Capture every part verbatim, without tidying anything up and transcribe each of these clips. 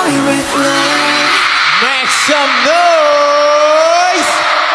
boy with love. Make some noise.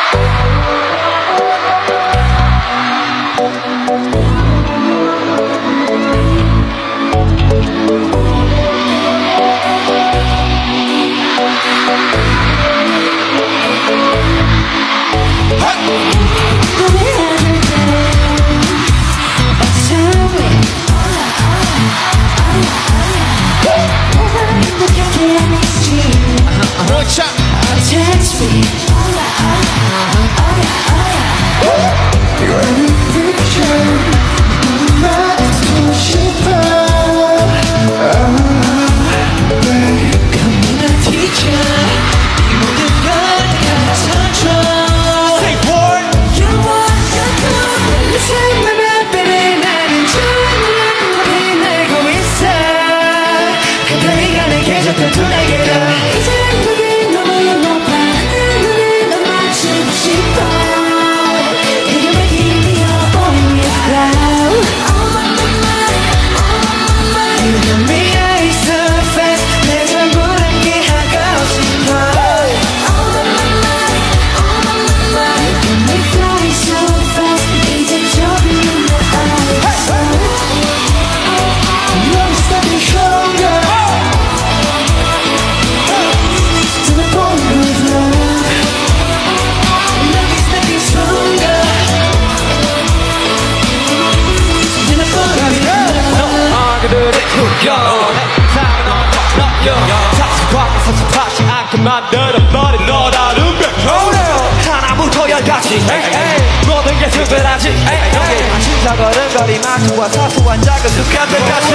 섭섭하지 않게 만들어버린 너라는 백호 하나부터 열까지 모든 게 특별하지 여기 시작거리만큼과 사소한 작은 습관들까지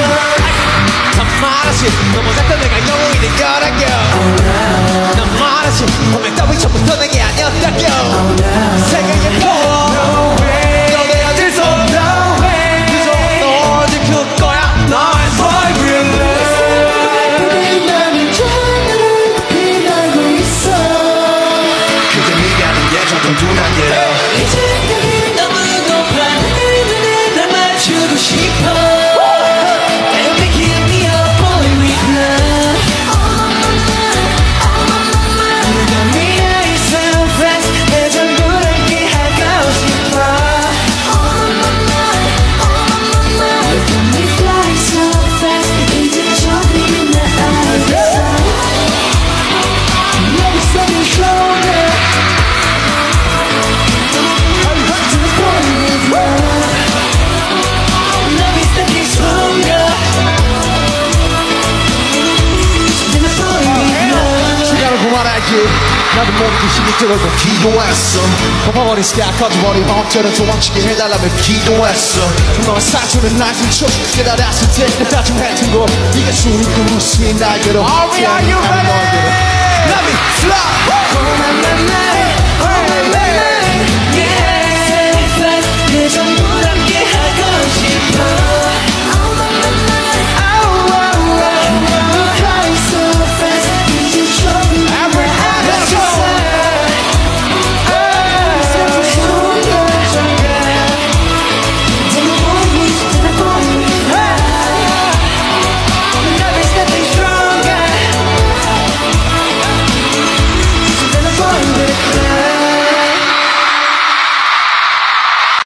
난 말하지 너무 작던 내가 영웅이 된 거라고 난 말하지 분명 따위 처음부터 내게 아니었다고 세상의 파워 너네 어딜 수 없다 그저 너 어디 그 거야 너의 boy with love 이제 여기 너무 높아 하늘에 날 맞추고 싶어 And we give me a boy with love 넌 미래에 so fast 내 전부를 함께하고 싶어 Let me fly so fast 이제 저기 나 알겠어 Love is getting stronger 나도 모르게 힘이 들어도 기도했어 덮어버린 스타 커져버린 어쩌면 도망치게 해달라며 기도했어 너의 상처는 날 숨쳐 깨달았을 때 나 좀 했던 거 네가 주는 그 웃음이 날 괴롭게 Are we, are you ready? Let me fly